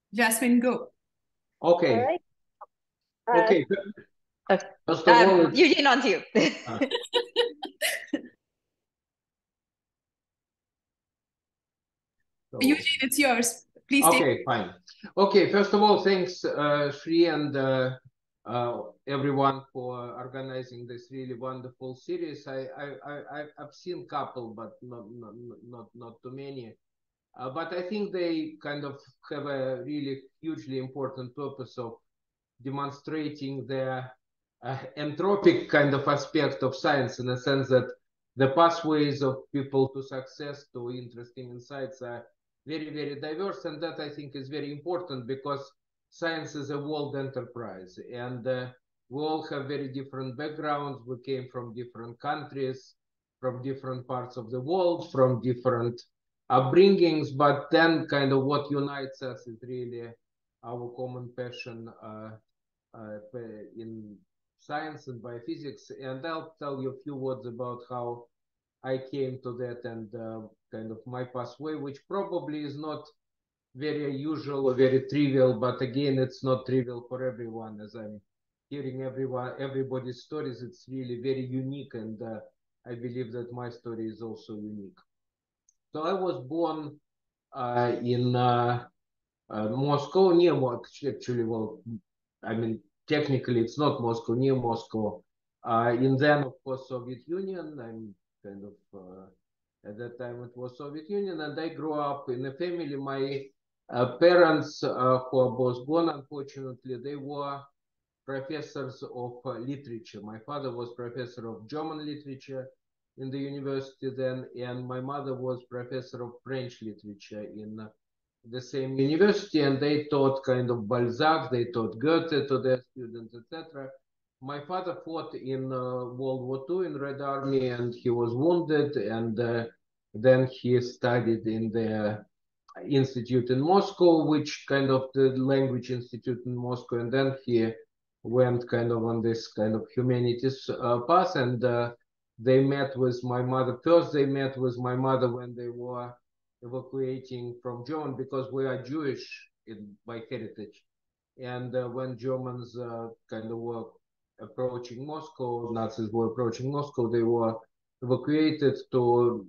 Jasmine, go. Okay. All right. Okay. Uh, First of all, Eugene, on to you. Eugene, it's yours. Please take. Okay, fine. Okay, first of all, thanks, Shri and everyone for organizing this really wonderful series. I've seen couple, but not too many. But I think they kind of have a really hugely important purpose of demonstrating the anthropic kind of aspect of science, in the sense that the pathways of people to success, to interesting insights are very, very diverse. And that, I think, is very important, because science is a world enterprise. And we all have very different backgrounds. We came from different countries, from different parts of the world, from different upbringings. But then kind of what unites us is really our common passion in science and biophysics. And I'll tell you a few words about how I came to that, and kind of my pathway, which probably is not very usual or very trivial, but again, it's not trivial for everyone. As I'm hearing everybody's stories, it's really very unique, and I believe that my story is also unique. So I was born in Moscow, near actually, well, I mean, technically it's not Moscow, near Moscow. In then, of course, Soviet Union. I'm kind of at that time it was Soviet Union, and I grew up in a family. My parents, who are both gone, unfortunately, they were professors of literature. My father was professor of German literature in the university then, and my mother was professor of French literature in the same university, and they taught kind of Balzac, they taught Goethe to their students, etc. My father fought in World War II in Red Army, and he was wounded, and then he studied in the institute in Moscow, which kind of the language institute in Moscow, and then he went kind of on this kind of humanities path, and they met with my mother. First, they met with my mother when they were evacuating from Germany, because we are Jewish by heritage. And when Germans kind of were approaching Moscow, Nazis were approaching Moscow, they were evacuated to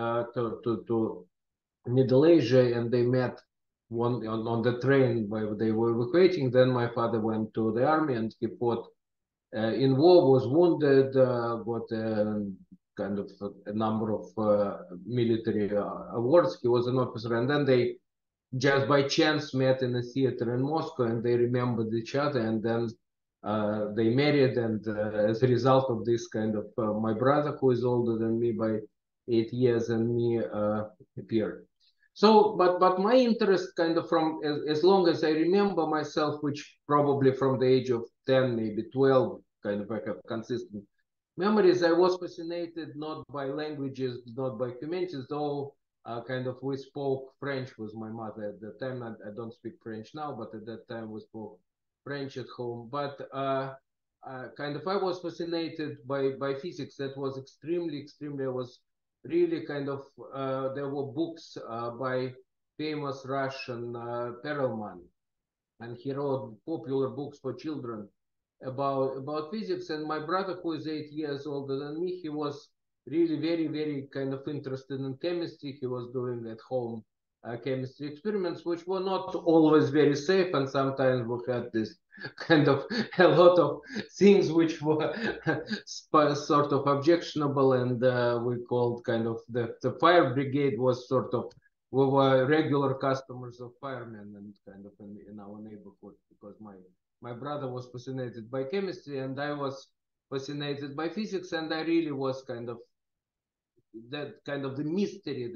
Middle Asia, and they met on the train where they were evacuating. Then my father went to the army, and he fought in war, was wounded, got kind of a number of military awards. He was an officer, and then they just by chance met in a theater in Moscow, and they remembered each other, and then they married. And as a result of this, kind of my brother, who is older than me by 8 years, and me appeared. So, but my interest kind of from as long as I remember myself, which probably from the age of 10, maybe 12, kind of I have consistent memories. I was fascinated not by languages, not by humanities, though kind of we spoke French with my mother at that time. I don't speak French now, but at that time we spoke French at home. But kind of I was fascinated by physics. That was extremely, I was really kind of, there were books by famous Russian Perelman, and he wrote popular books for children about physics. And my brother, who is 8 years older than me, he was really very kind of interested in chemistry. He was doing at home chemistry experiments, which were not always very safe, and sometimes we had this kind of a lot of things which were sort of objectionable, and we called kind of the fire brigade was sort of, we were regular customers of firemen, and kind of in our neighborhood, because my brother was fascinated by chemistry, and I was fascinated by physics, and I really was kind of that kind of the mystery,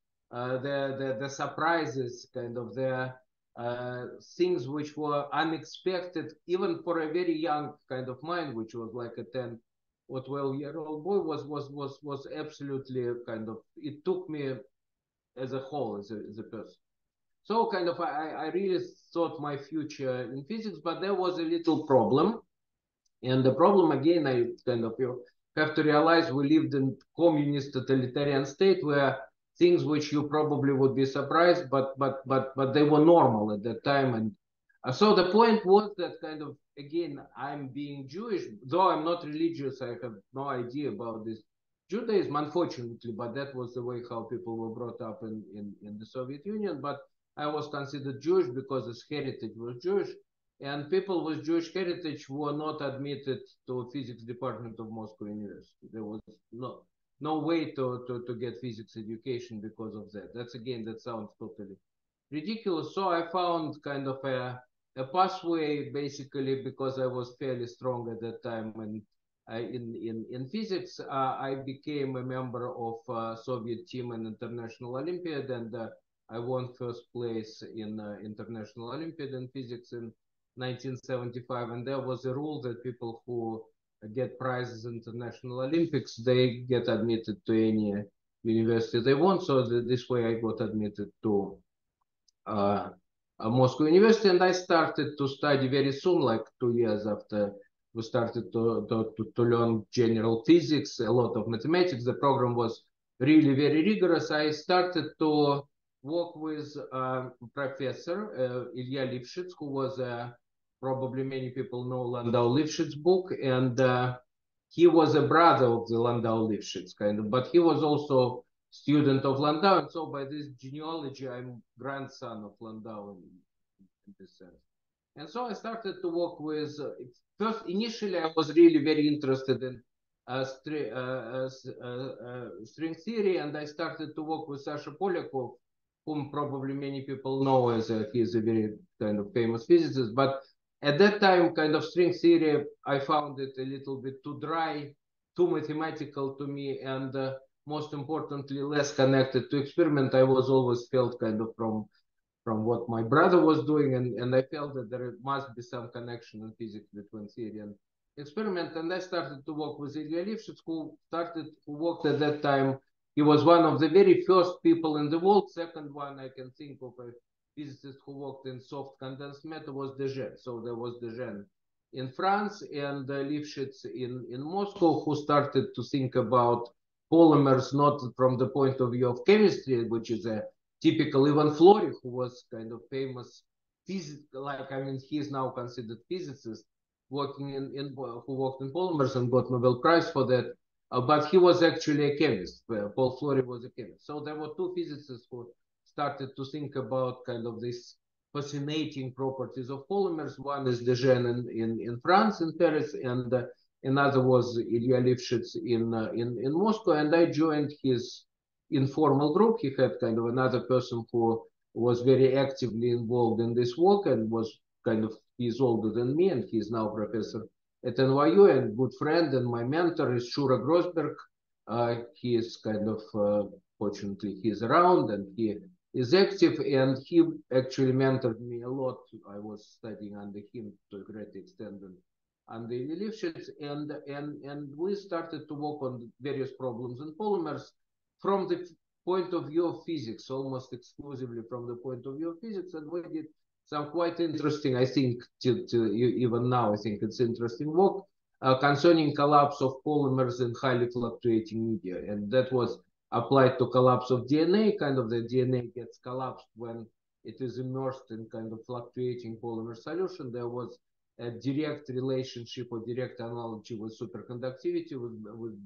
the surprises, kind of the things which were unexpected, even for a very young kind of mind, which was like a 10 or 12-year-old boy, was absolutely kind of, it took me as a whole, as a person. So kind of I really thought my future in physics, but there was a little problem. And the problem, again, I kind of, you have to realize we lived in communist totalitarian state where things which you probably would be surprised, but they were normal at that time. And so the point was that kind of, again, I'm being Jewish, though I'm not religious, I have no idea about this Judaism, unfortunately, but that was the way how people were brought up in the Soviet Union. But I was considered Jewish because his heritage was Jewish, and people with Jewish heritage were not admitted to physics department of Moscow University. There was no way to get physics education because of that. That's, again, that sounds totally ridiculous. So I found kind of a pathway, basically, because I was fairly strong at that time. And in physics, I became a member of Soviet team in International Olympiad, and I won first place in International Olympiad in physics in 1975. And there was a rule that people who get prizes in International Olympics, they get admitted to any university they want. So this way I got admitted to Moscow University, and I started to study very soon, like 2 years after we started to learn general physics, a lot of mathematics. The program was really very rigorous. I started to work with Professor Ilya Lifshitz, who was probably many people know Landau Lifshitz book, and he was a brother of the Landau Lifshitz, kind of, but he was also student of Landau, and so by this genealogy, I'm grandson of Landau in this sense. And so I started to work with, first, initially, I was really very interested in string theory, and I started to work with Sasha Polyakov, whom probably many people know as he is a very kind of famous physicist. But at that time, kind of string theory, I found it a little bit too dry, too mathematical to me, and most importantly, less connected to experiment. I was always felt kind of from what my brother was doing, and I felt that there must be some connection in physics between theory and experiment. And I started to work with Ilya Lifshitz, who worked at that time. He was one of the very first people in the world. Second one I can think of a physicist who worked in soft condensed matter was De Gennes. So there was De Gennes in France and Lifshitz in Moscow, who started to think about polymers not from the point of view of chemistry, which is a typical. Ivan Flory, who was kind of famous physicist, like, I mean, he is now considered physicist, working who worked in polymers and got Nobel Prize for that. But he was actually a chemist. Paul Flory was a chemist. So there were two physicists who started to think about kind of this fascinating properties of polymers. One is De Gennes in France, in Paris, and another was Ilya Lifshitz in Moscow. And I joined his informal group. He had kind of another person who was very actively involved in this work and was kind of, he's older than me, and he's now professor at NYU, and good friend, and my mentor is Shura Grosberg. He is kind of, fortunately, he's around and he is active, and he actually mentored me a lot. I was studying under him to a great extent under Lifshitz, and we started to work on various problems in polymers from the point of view of physics, almost exclusively from the point of view of physics. And we did some quite interesting, I think, even now, I think it's interesting work concerning collapse of polymers in highly fluctuating media. And that was applied to collapse of DNA. Kind of the DNA gets collapsed when it is immersed in kind of fluctuating polymer solution. There was a direct relationship or direct analogy with superconductivity, with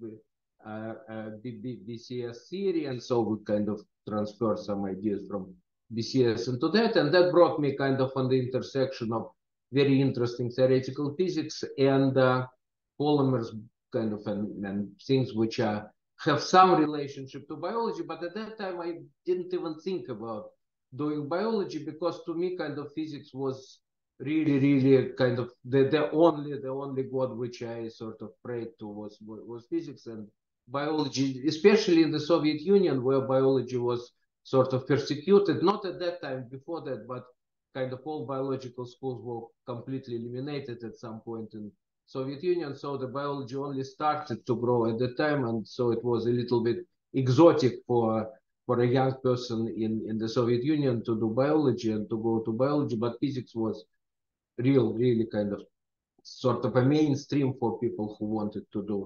BCS theory, and so we kind of transfer some ideas from BCS into that, and that brought me kind of on the intersection of very interesting theoretical physics and polymers, kind of, and things which have some relationship to biology. But at that time, I didn't even think about doing biology, because to me, kind of physics was really kind of the only god which I sort of prayed to was physics. And biology, especially in the Soviet Union, where biology was sort of persecuted, not at that time, before that, but kind of all biological schools were completely eliminated at some point in Soviet Union. So the biology only started to grow at the time, and so it was a little bit exotic for a young person in the Soviet Union to do biology and to go to biology. But physics was really kind of sort of a mainstream for people who wanted to do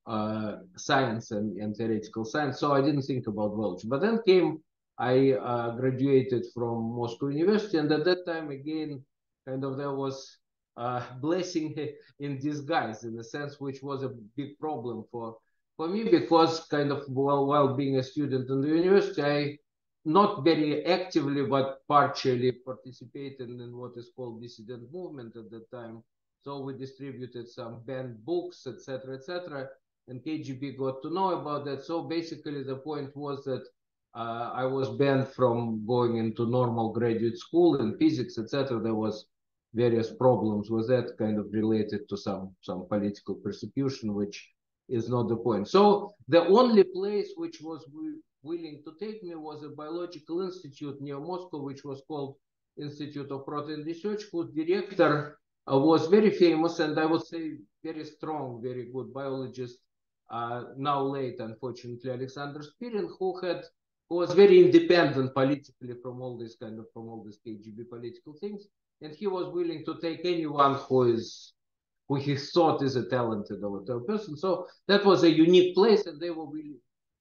science and theoretical science, so I didn't think about biology. But then came, I graduated from Moscow University, and at that time, again, kind of there was blessing in disguise, in a sense, which was a big problem for me, because kind of while being a student in the university, I not very actively, but partially participated in what is called dissident movement at that time. So we distributed some banned books, etc., etc., and KGB got to know about that. So basically, the point was that I was banned from going into normal graduate school in physics, etc. There was various problems with that, kind of related to some political persecution, which is not the point. So the only place which was willing to take me was a biological institute near Moscow, which was called Institute of Protein Research, whose director was very famous, and I would say very strong, very good biologist, now late, unfortunately, Alexander Spirin, who was very independent politically from all this KGB political things, and he was willing to take anyone who he thought is a talented or whatever person. So that was a unique place, and they were willing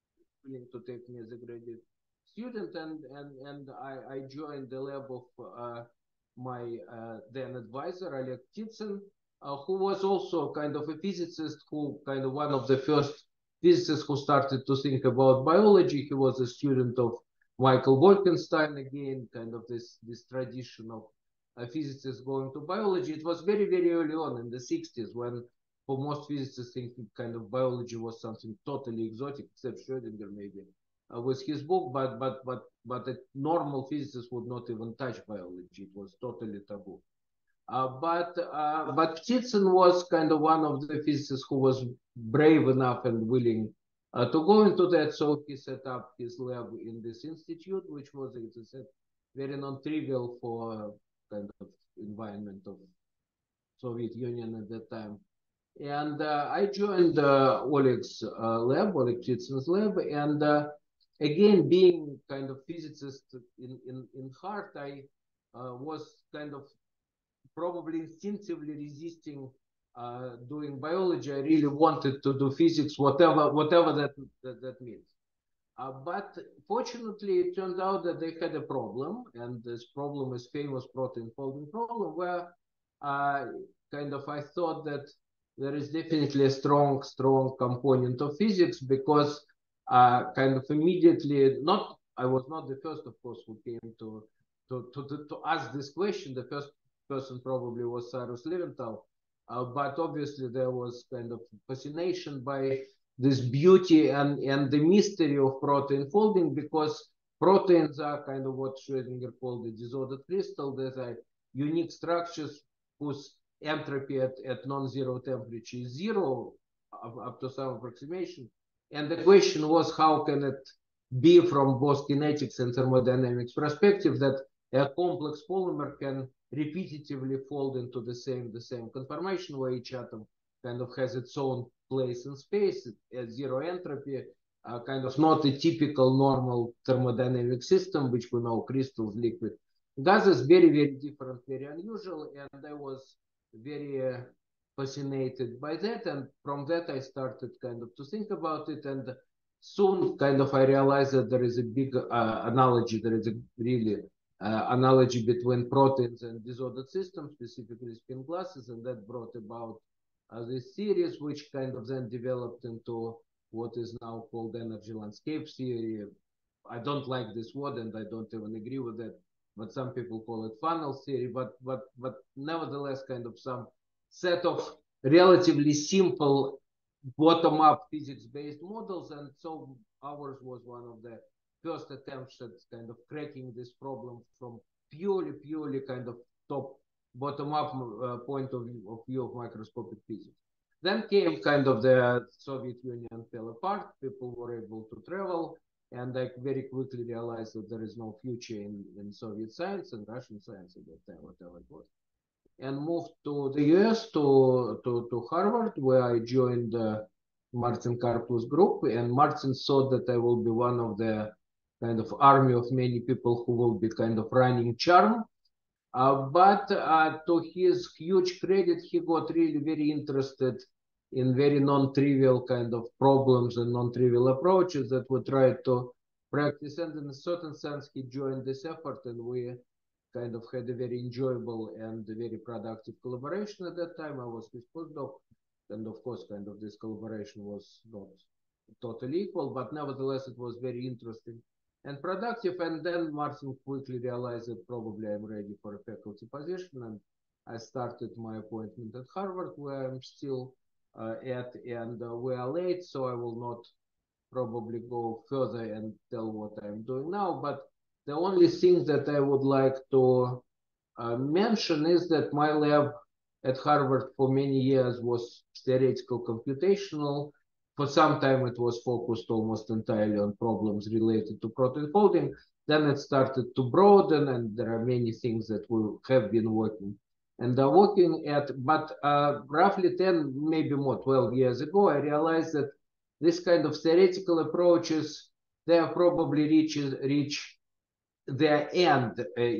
to take me as a graduate student, and I joined the lab of my then advisor, Oleg Ptitsin, who was also kind of a physicist, who kind of one of the first physicists who started to think about biology. He was a student of Michael Wolkenstein, again, kind of this tradition of physicists going to biology. It was very, very early on in the 60s, when for most physicists thinking kind of biology was something totally exotic, except Schrödinger maybe with his book, but a normal physicist would not even touch biology. It was totally taboo. But Ptitsin was kind of one of the physicists who was brave enough and willing to go into that. So he set up his lab in this institute, which was, as I said, very non-trivial for kind of environment of Soviet Union at that time. And I joined Oleg's lab, Oleg Ptitsin's lab, and again, being kind of physicist in heart, I was kind of probably instinctively resisting doing biology. I really wanted to do physics, whatever that means. But fortunately, it turned out that they had a problem, and this problem is famous protein folding problem, where kind of I thought that there is definitely a strong component of physics, because kind of immediately, I was not the first, of course, who came to ask this question. The first person probably was Cyrus Leventhal, but obviously there was kind of fascination by this beauty and the mystery of protein folding, because proteins are kind of what Schrödinger called the disordered crystal. These are unique structures whose entropy at non-zero temperature is zero up to some approximation. And the question was, how can it be from both kinetics and thermodynamics perspective that a complex polymer can repetitively fold into the same conformation, where each atom kind of has its own place in space at zero entropy, kind of not a typical normal thermodynamic system, which we know crystals, liquid, gases, very, very different, very unusual. And I was very fascinated by that. And from that, I started kind of to think about it. And soon kind of I realized that there is a big analogy. There is a really analogy between proteins and disordered systems, specifically spin glasses. And that brought about this series, which kind of then developed into what is now called energy landscape theory. I don't like this word, and I don't even agree with it, but some people call it funnel theory. But nevertheless, kind of some set of relatively simple bottom-up physics-based models, and so ours was one of the first attempts at kind of cracking this problem from purely kind of top bottom-up point of view of microscopic physics. Then came kind of the Soviet Union fell apart. People were able to travel, and I very quickly realized that there is no future in Soviet science and Russian science at that time, whatever it was, and moved to the US, to Harvard, where I joined Martin Karplus group. And Martin thought that I will be one of the kind of army of many people who will be kind of running CHARM. But to his huge credit, he got really very interested in very non-trivial kind of problems and non-trivial approaches that we try to practice. And in a certain sense, he joined this effort, and we kind of had a very enjoyable and very productive collaboration at that time. I was his postdoc, and of course, kind of this collaboration was not totally equal, but nevertheless, it was very interesting and productive. And then Martin quickly realized that probably I'm ready for a faculty position, and I started my appointment at Harvard, where I'm still at, and we are late, so I will not probably go further and tell what I'm doing now. But the only thing that I would like to mention is that my lab at Harvard for many years was theoretical computational. For some time, it was focused almost entirely on problems related to protein folding. Then it started to broaden, and there are many things that we have been working and are working at. But roughly 10, maybe more, 12 years ago, I realized that this kind of theoretical approaches, they are probably reach their end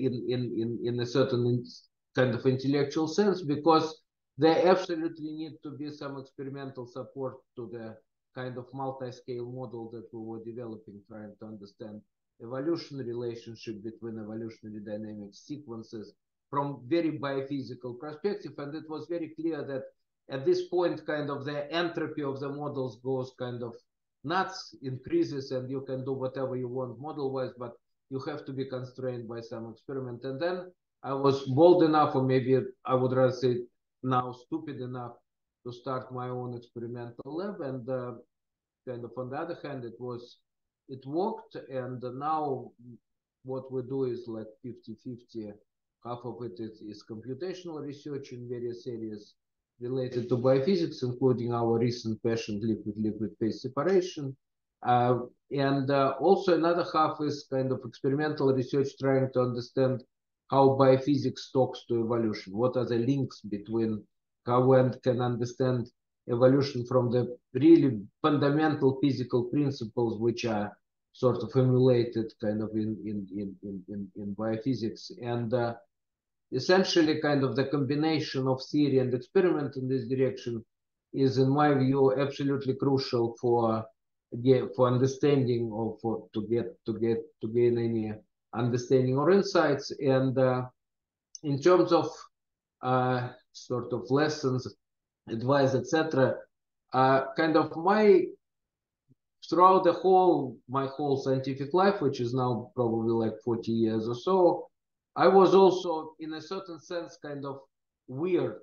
in a certain kind of intellectual sense, because there absolutely need to be some experimental support to the kind of multi-scale model that we were developing, trying to understand evolution relationship between evolutionary dynamic sequences from very biophysical perspective. And it was very clear that at this point, kind of the entropy of the models goes kind of nuts, increases, and you can do whatever you want model-wise, but you have to be constrained by some experiment. And then I was bold enough, or maybe I would rather say now stupid enough, to start my own experimental lab. And kind of on the other hand, it worked. And now what we do is like 50-50. Half of it is computational research in various areas related to biophysics, including our recent passion, liquid phase separation. And also another half is kind of experimental research, trying to understand how biophysics talks to evolution. What are the links between how one can understand evolution from the really fundamental physical principles, which are sort of emulated kind of in biophysics. And essentially kind of the combination of theory and experiment in this direction is, in my view, absolutely crucial for understanding, or to gain any understanding or insights. And in terms of sort of lessons, advice, etc., kind of throughout my whole scientific life, which is now probably like 40 years or so, I was also, in a certain sense, kind of weird.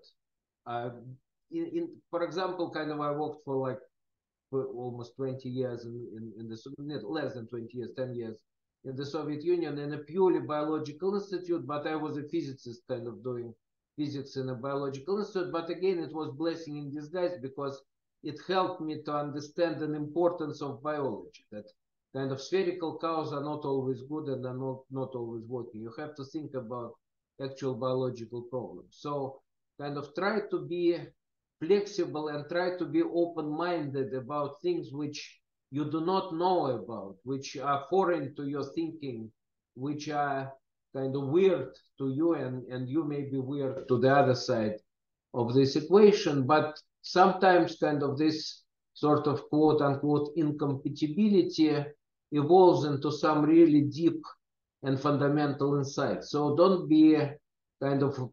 For example, kind of I worked for almost 20 years in the less than 20 years, 10 years in the Soviet Union in a purely biological institute, but I was a physicist kind of doing physics in a biological institute. But again, it was blessing in disguise, because it helped me to understand the importance of biology, that kind of spherical cows are not always good and are not always working. You have to think about actual biological problems. So kind of try to be flexible and try to be open-minded about things which you do not know about, which are foreign to your thinking, which are kind of weird to you, and you may be weird to the other side of this equation. But sometimes kind of this sort of quote-unquote incompatibility evolves into some really deep and fundamental insights. So don't be kind of,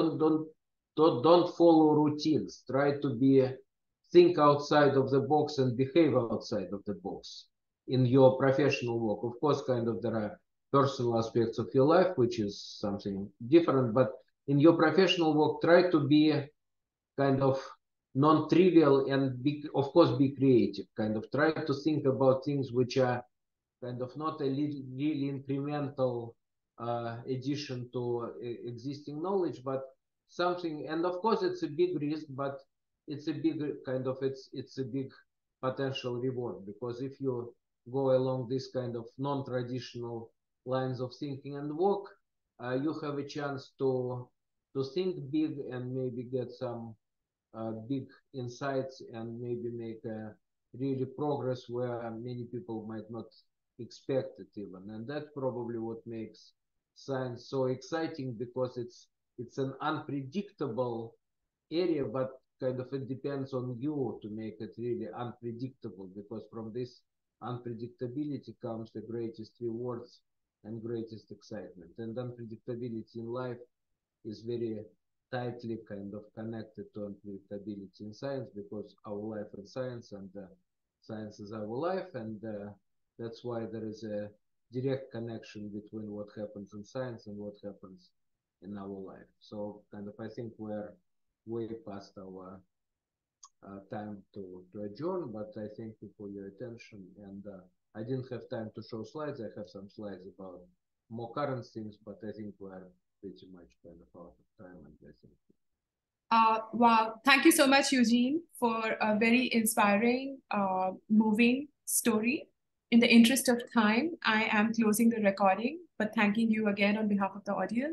don't follow routines. Try to think outside of the box and behave outside of the box in your professional work. Of course, kind of there are personal aspects of your life, which is something different, but in your professional work, try to be kind of non-trivial and of course be creative. Kind of try to think about things which are kind of not a really incremental addition to existing knowledge, but something. And of course, it's a big risk, but it's a big kind of it's a big potential reward, because if you go along this kind of non-traditional lines of thinking and work, you have a chance to think big and maybe get some big insights and maybe make a really progress where many people might not expect it even. And that's probably what makes science so exciting, because it's an unpredictable area, but kind of it depends on you to make it really unpredictable, because from this unpredictability comes the greatest rewards and greatest excitement. And unpredictability in life is very tightly kind of connected to unpredictability in science, because our life in science, and science is our life, and that's why there is a direct connection between what happens in science and what happens in our life. So kind of I think we're way past our time to adjourn, but I thank you for your attention. And I didn't have time to show slides. I have some slides about more current things, but I think we're pretty much kind of out of time. And I think. Wow. Thank you so much, Eugene, for a very inspiring, moving story. In the interest of time, I am closing the recording, but thanking you again on behalf of the audience.